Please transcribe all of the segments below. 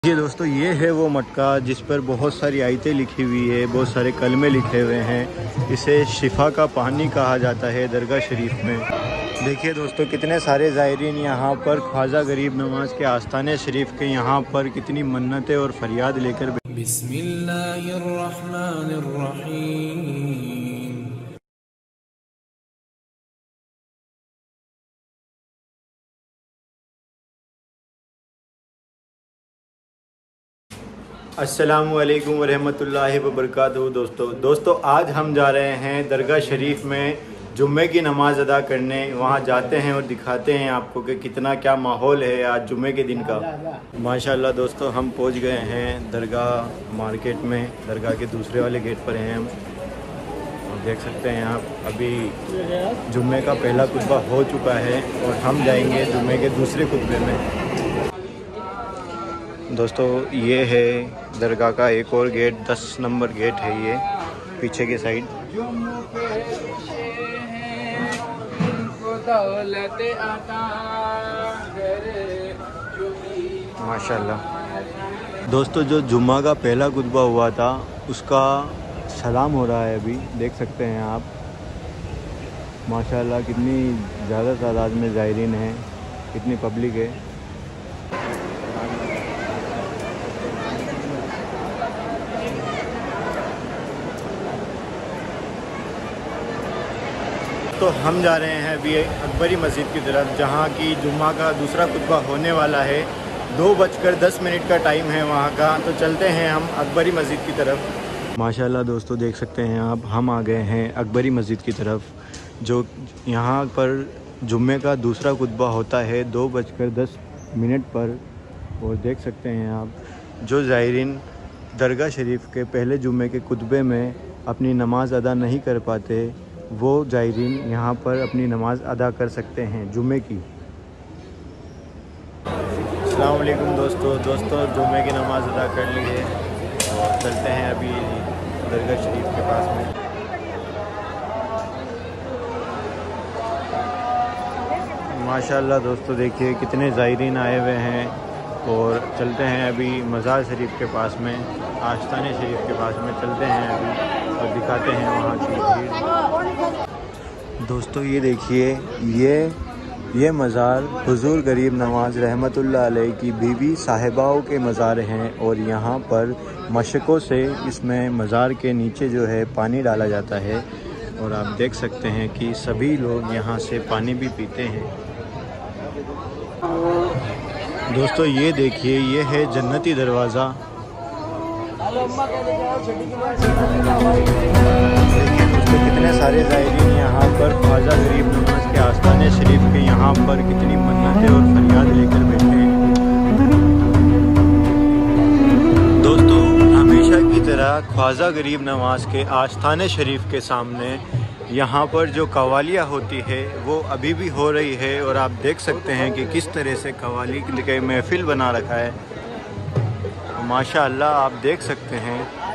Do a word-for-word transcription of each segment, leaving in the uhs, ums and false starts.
ये दोस्तों ये है वो मटका जिस पर बहुत सारी आयतें लिखी हुई है, बहुत सारे कलमे लिखे हुए हैं। इसे शिफा का पानी कहा जाता है दरगाह शरीफ में। देखिए दोस्तों कितने सारे ज़ायरीन यहाँ पर ख्वाजा गरीब नवाज के आस्थाने शरीफ के यहाँ पर कितनी मन्नतें और फरियाद लेकर। बिस्मिल्लाहिर्रहमानिर्रहीम। अस्सलामु अलैकुम वरहमतुल्लाहि वबरकातुहू। दोस्तों दोस्तों आज हम जा रहे हैं दरगाह शरीफ में जुम्मे की नमाज़ अदा करने। वहाँ जाते हैं और दिखाते हैं आपको कि कितना क्या माहौल है आज जुम्मे के दिन का। माशाल्लाह दोस्तों हम पहुँच गए हैं दरगाह मार्केट में। दरगाह के दूसरे वाले गेट पर हैं हम, और देख सकते हैं आप अभी जुम्मे का पहला खुतबा हो चुका है और हम जाएंगे जुम्मे के दूसरे खुतबे में। दोस्तों ये है दरगाह का एक और गेट, दस नंबर गेट है ये पीछे की साइड। माशाल्लाह दोस्तों जो जुम्मा का पहला खुतबा हुआ था उसका सलाम हो रहा है अभी, देख सकते हैं आप। माशाल्लाह कितनी ज़्यादा तादाद में ज़ायरीन हैं, कितनी पब्लिक है। तो हम जा रहे हैं अभी अकबरी मस्जिद की तरफ, जहाँ की जुम्मा का दूसरा खुतबा होने वाला है। दो बजकर दस मिनट का टाइम है वहाँ का, तो चलते हैं हम अकबरी मस्जिद की तरफ। माशाल्लाह दोस्तों देख सकते हैं आप, हम आ गए हैं अकबरी मस्जिद की तरफ, जो यहाँ पर जुम्मे का दूसरा खुतबा होता है दो बजकर दस मिनट पर। और देख सकते हैं आप जो ज़ायरीन दरगाह शरीफ के पहले जुम्मे के खुतबे में अपनी नमाज़ अदा नहीं कर पाते, वो ज़ायरीन यहाँ पर अपनी नमाज़ अदा कर सकते हैं जुम्मे की। अस्सलाम वालेकुम दोस्तों दोस्तों जुम्मे की नमाज़ अदा कर ली है और चलते हैं अभी दरगाह शरीफ के पास में। माशाल्लाह दोस्तों देखिए कितने ज़ायरीन आए हुए हैं, और चलते हैं अभी मज़ार शरीफ के पास में, आस्थाने शरीफ के पास में चलते हैं अभी और दिखाते हैं वहाँ की भीड़। दोस्तों ये देखिए ये ये मज़ार हुज़ूर गरीब नवाज रहमतुल्लाह अलैह की बीवी साहिबाओं के मज़ार हैं, और यहाँ पर मशकों से इसमें मज़ार के नीचे जो है पानी डाला जाता है, और आप देख सकते हैं कि सभी लोग यहाँ से पानी भी पीते हैं। दोस्तों ये देखिए ये है जन्नती दरवाज़ा। देखिए दोस्तों कितने सारे ज़ायरीन यहाँ पर ख्वाजा गरीब नवाज के आस्थाने शरीफ के यहाँ पर कितनी मन्नतें और फरियाद लेकर बैठे हैं। दोस्तों हमेशा की तरह ख्वाजा गरीब नवाज के आस्थाने शरीफ के सामने यहाँ पर जो कवालियाँ होती है वो अभी भी हो रही है, और आप देख सकते हैं कि किस तरह से कवाली के महफिल बना रखा है। माशाअल्लाह आप देख सकते हैं।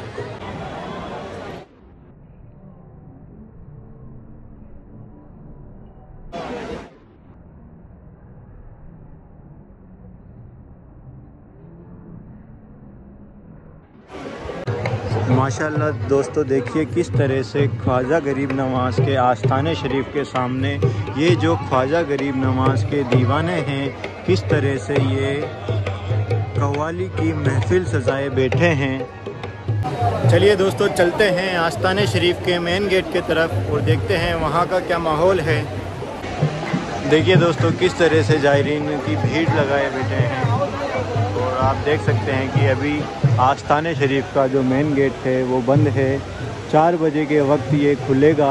माशाअल्लाह दोस्तों देखिए किस तरह से ख्वाजा गरीब नवाज के आस्थाने शरीफ के सामने ये जो ख्वाजा गरीब नवाज के दीवाने हैं, किस तरह से ये कव्वाली की महफिल सजाए बैठे हैं। चलिए दोस्तों चलते हैं आस्थाने शरीफ के मेन गेट के तरफ और देखते हैं वहाँ का क्या माहौल है। देखिए दोस्तों किस तरह से ज़ायरीन की भीड़ लगाए बैठे हैं, और आप देख सकते हैं कि अभी आस्थाने शरीफ का जो मेन गेट है वो बंद है। चार बजे के वक्त ये खुलेगा।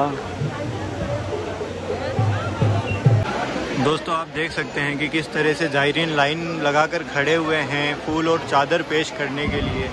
दोस्तों आप देख सकते हैं कि किस तरह से ज़ायरीन लाइन लगाकर खड़े हुए हैं फूल और चादर पेश करने के लिए।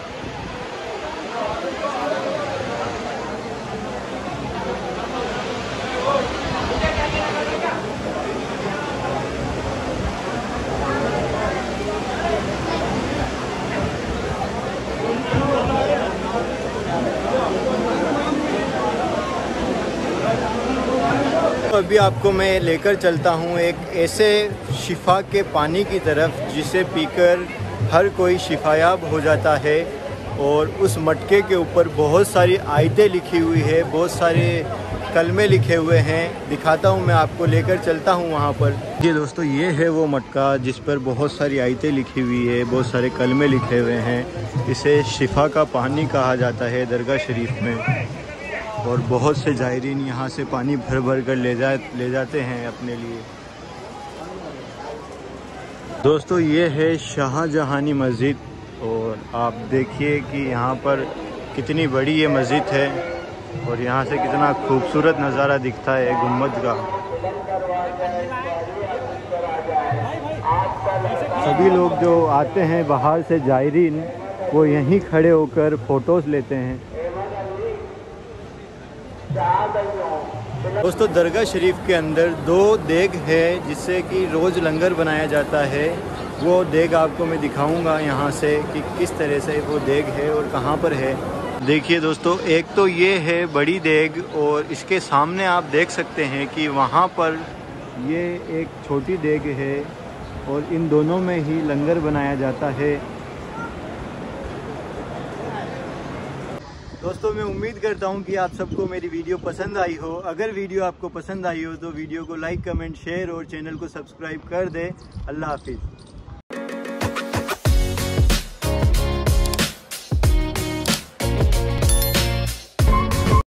अभी आपको मैं लेकर चलता हूँ एक ऐसे शिफा के पानी की तरफ जिसे पीकर हर कोई शिफायाब हो जाता है। और उस मटके के ऊपर बहुत सारी आयतें लिखी हुई है, बहुत सारे कलमे लिखे हुए हैं। दिखाता हूँ, मैं आपको लेकर चलता हूँ वहाँ पर। ये दोस्तों, ये है वो मटका जिस पर बहुत सारी आयतें लिखी हुई है, बहुत सारे कलमे लिखे हुए हैं। इसे शिफा का पानी कहा जाता है दरगाह शरीफ में। और बहुत से ज़ायरीन यहाँ से पानी भर भर कर ले जा ले जाते हैं अपने लिए। दोस्तों, ये है शाहजहानी मस्जिद। और आप देखिए कि यहाँ पर कितनी बड़ी ये मस्जिद है और यहाँ से कितना खूबसूरत नज़ारा दिखता है गुम्बद का। सभी लोग जो आते हैं बाहर से ज़ायरीन, वो यहीं खड़े होकर फ़ोटोज़ लेते हैं। दोस्तों, दरगाह शरीफ के अंदर दो देग है जिससे कि रोज़ लंगर बनाया जाता है। वो देग आपको मैं दिखाऊंगा यहाँ से कि किस तरह से वो देग है और कहाँ पर है। देखिए दोस्तों, एक तो ये है बड़ी देग और इसके सामने आप देख सकते हैं कि वहाँ पर ये एक छोटी देग है और इन दोनों में ही लंगर बनाया जाता है। दोस्तों, मैं उम्मीद करता हूँ कि आप सबको मेरी वीडियो पसंद आई हो। अगर वीडियो आपको पसंद आई हो तो वीडियो को लाइक, कमेंट, शेयर और चैनल को सब्सक्राइब कर दें। अल्लाह हाफिज़।